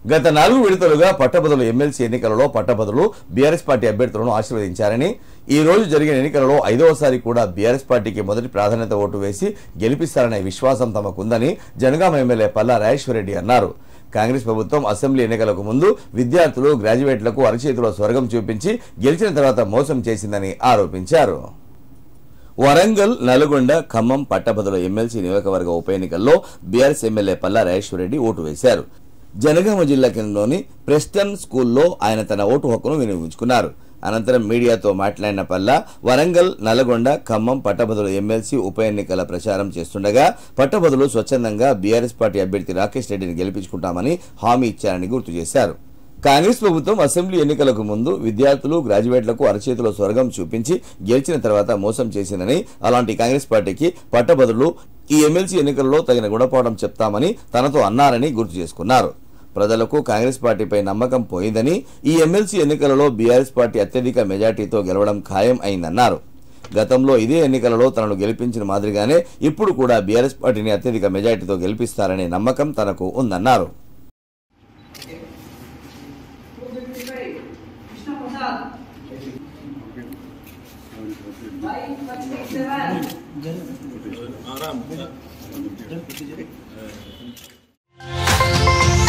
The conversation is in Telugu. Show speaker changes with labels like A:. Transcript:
A: గత 4 విడతలుగా పట్టభద్రుల ఎమ్మెల్సీ ఎన్నికలలో పట్టభద్రులు బీఆర్ఎస్ పార్టీ అభ్యర్థులను ఆశీర్వదించారని ఈ రోజు జరిగిన ఎన్నికలలో 5వసారి కూడా బీఆర్ఎస్ పార్టీకి మొదటి ప్రాధాన్యత ఓటు వేసి గెలిపిస్తారనే విశ్వాసం తమకుందని జనగామ ఎమ్మెల్యే పల్లా రాజేశ్వరరెడ్డి అన్నారు. కాంగ్రెస్ ప్రభుత్వం అసెంబ్లీ ఎన్నికలకు ముందు విద్యార్థులు గ్రాడ్యుయేట్లకు అరచేతిలో స్వర్గం చూపించి గెలిచిన తర్వాత మోసం చేసిందని ఆరోపించారు. వరంగల్, నల్గొండ, ఖమ్మం పట్టభద్రుల ఎమ్మెల్సీ నియోజకవర్గ ఉప ఎన్నికల్లో బీఆర్ఎస్ ఎమ్మెల్యే పల్లా రాజేశ్వరరెడ్డి ఓటు వేశారు. జనగామ జిల్లా కేంద్రంలోని ప్రెస్టన్ స్కూల్లో ఆయన తన ఓటు హక్కును వినియోగించుకున్నారు. అనంతరం మీడియాతో మాట్లాడిన పల్లా వరంగల్, నల్గొండ, ఖమ్మం పట్టభద్రుల ఎమ్మెల్సీ ఉప ఎన్నికల ప్రచారం చేస్తుండగా పట్టభద్రులు స్వచ్ఛందంగా బీఆర్ఎస్ పార్టీ అభ్యర్థి రాకేష్ రెడ్డిని గెలిపించుకుంటామని హామీ ఇచ్చారని గుర్తు చేశారు. కాంగ్రెస్ ప్రభుత్వం అసెంబ్లీ ఎన్నికలకు ముందు విద్యార్థులు గ్రాడ్యుయేట్లకు అరచేతిలో స్వర్గం చూపించి గెలిచిన తర్వాత మోసం చేసిందని, అలాంటి కాంగ్రెస్ పార్టీకి పట్టభద్రులు ఈ ఎమ్మెల్సీ ఎన్నికల్లో తగిన గుణపాఠం చెప్తామని తనతో అన్నారని గుర్తు చేసుకున్నారు. ప్రజలకు కాంగ్రెస్ పార్టీపై నమ్మకం పోయిందని, ఈ ఎమ్మెల్సీ ఎన్నికలలో బీఆర్ఎస్ పార్టీ అత్యధిక మెజార్టీతో గెలవడం ఖాయం అయిందన్నారు. గతంలో ఇదే ఎన్నికలలో తనను గెలిపించిన మాదిరిగానే ఇప్పుడు కూడా బీఆర్ఎస్ పార్టీని అత్యధిక మెజార్టీతో గెలిపిస్తారనే నమ్మకం తనకు ఉందన్నారు.
B: आराम